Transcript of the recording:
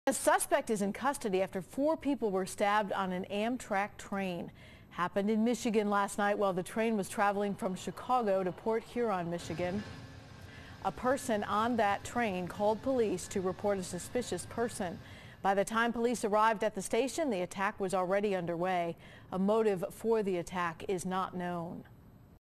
A suspect is in custody after 4 people were stabbed on an Amtrak train. Happened in Michigan last night while the train was traveling from Chicago to Port Huron, Michigan. A person on that train called police to report a suspicious person. By the time police arrived at the station, the attack was already underway. A motive for the attack is not known.